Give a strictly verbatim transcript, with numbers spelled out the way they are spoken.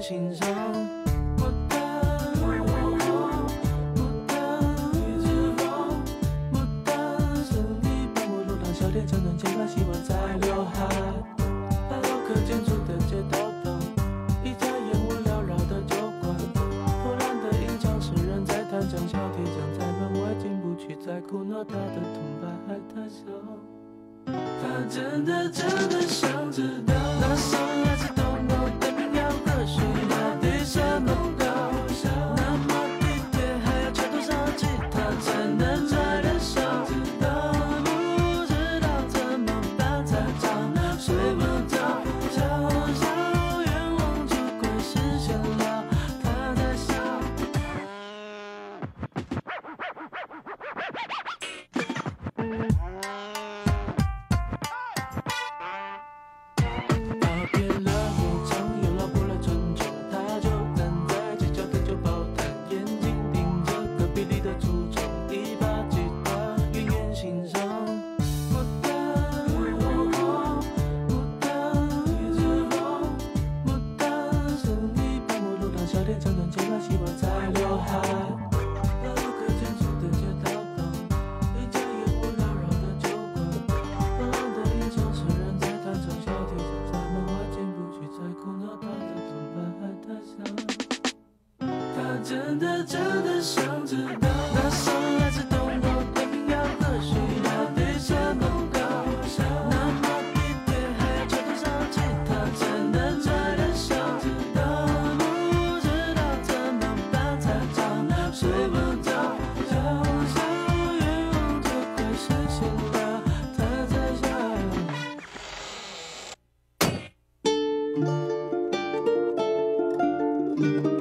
欣赏。我的牡丹一直放，牡丹是你帮我路上小店长长剪发，希望在刘海。大楼可建筑的街道旁，一家烟雾缭绕的酒馆，破烂的音响是人在弹唱，小铁匠在门外进不去，在苦恼他的痛把爱他笑。他真的真的想知道，那首来自东欧的民谣歌曲到底什么高效？那么地铁还要敲多少吉他才能在人上？都不知道怎么办才找，睡不着，小小愿望就快实现了，他在笑。长长剪发，希望在刘海。大楼可建筑的街道旁，一家烟雾缭绕的酒馆，破烂的音响是人在弹唱，小铁匠在门外进不去，在苦恼他的痛把爱他笑。他真的真的想知道，那首来自东欧的民谣歌曲到底什么高效？那么地铁还要敲多少吉他才能在人上？睡不着，小小愿望就快实现了，他在笑。